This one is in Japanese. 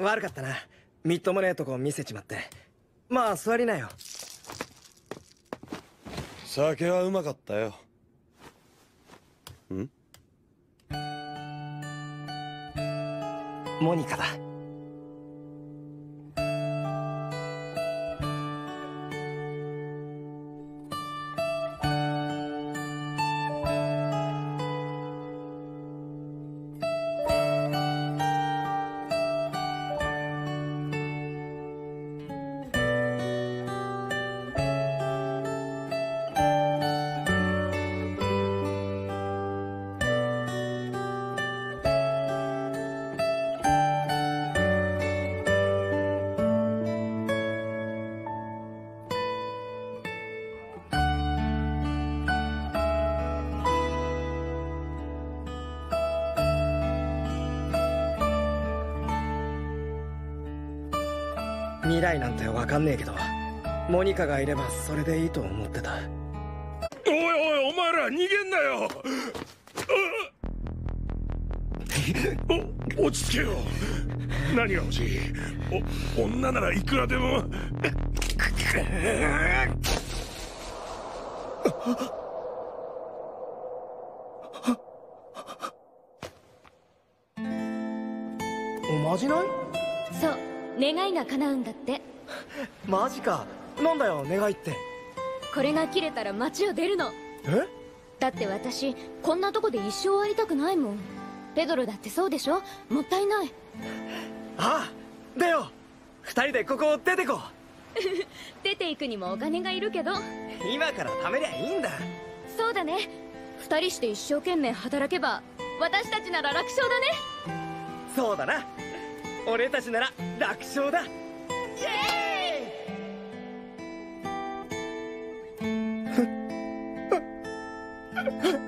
悪かったな。みっともねえとこ見せちまって。まあ座りなよ。 酒はうまかったよ。ん？ モニカだ。未来なんてわかんねえけど、モニカがいればそれでいいと思ってた。 おいおい、お前ら逃げんなよ。落ち着けよ。何が欲しい？女ならいくらでも。 おまじない？ そう、願いが叶うんだって。 マジか。なんだよ願いって。 これが切れたら街を出るの。 え？ だって私こんなとこで一生終わりたくないもん。ペドロだってそうでしょ。もったいない。 ああ、出よう。二人でここを出てこう。 出ていくにもお金がいるけど。 今から貯めりゃいいんだ。 そうだね。二人して一生懸命働けば私たちなら楽勝だね。 そうだな。俺たちなら楽勝だ。イエーイ。